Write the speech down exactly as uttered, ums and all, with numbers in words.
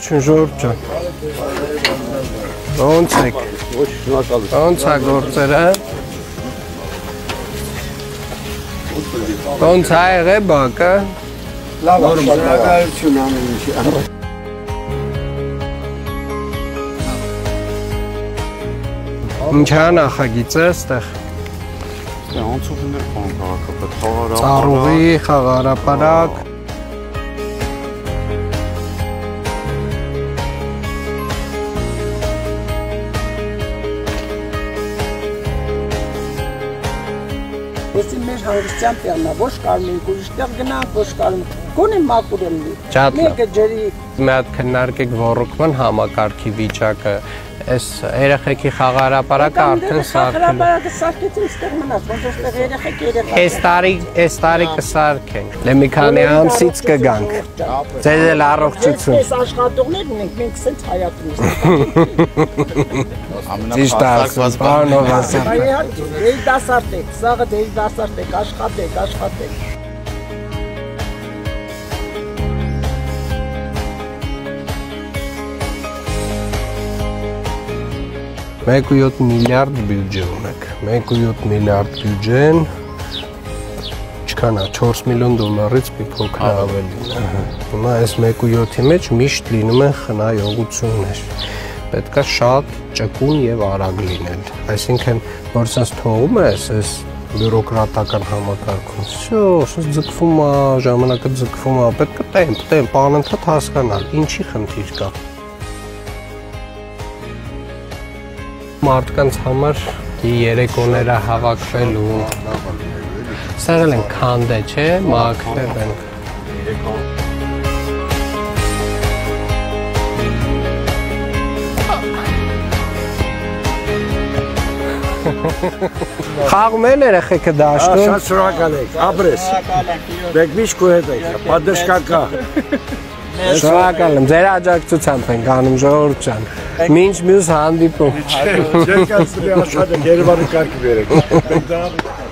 ողջույն ժողովուրդ ջան։ Ոնց եք։ Ոչ շնորհակալություն։ Ոնց է գործերը։ Ոնց է եղել բակը։ Լավ, շնորհակալություն ամեն ինչի։ Ինչ է նախագիծը այստեղ։ Անցուղիներ կան քաղաքապետ, խաղարապարակ։ Ծառուղի, խաղարապարակ։ Ես իմ մեր հանգստյան տեղն է, ոչ կարում ենք ուրիշտեղ գնանք, ոչ կարում գոնե մաքուր լինի։ Մեկը ջրի։ Մի հատ քննարկեք ոռոգման համակարգի վիճակը։ Այս երեխեքի խաղարապարակը արդեն սարքել է։ Խաղարապարակը սարքեցին, այստեղ մնաց, ոնց որ այստեղ երեխեք երեխա։ Այս տարի, այս տարի կսարքենք։ Դե մի քանի ամսից կգանք։ Ձեզ էլ առողջություն։ Այս աշխատողներն ենք, մենք սենց հայատում ենք։ Ճիշտ ասած, բան ով ասել։ Իհարկե, երիտասարդ եք, սաղը երիտասարդ եք, աշխատեք, աշխատեք։ մեկ ու յոթ միլիարդ բյուջե ունեք, մեկ ու յոթ միլիարդ բյուջեն, չքան է, չորս միլիոն դոլարից մի փոքր ավելին։ Հիմա այս մեկ ու յոթի մեջ միշտ լինում են խնայողություններ, պետք է շատ ճկուն և արագ լինել, այսինքն, որ սենց թողում ես այս բյուրոկրատական համակարգում, շո, սենց ձգվում է, ժամանակը ձգվում է, պետք է տեմպ, տեմպ, անընդհատ հասկանալ, ինչի խնդիր կա։ Մարդկանց համար երեկոները հավաքվելու սեղել են քանդե, չէ, մաքրել են։ Խաղում են երեխեքը դաշտում։ Շատ շնորհակալ եք, ապրես։ Մենք միշտ քո հետ ենք, պատշգա կա։ Շնորհակալ եմ, ձեր աջակցությամբ ենք անում ժողովուրդ ջան։ Մինչ մյուս հանդիպում։ Չեք ասում, շատ եք, Երևանի կարգի բերեք։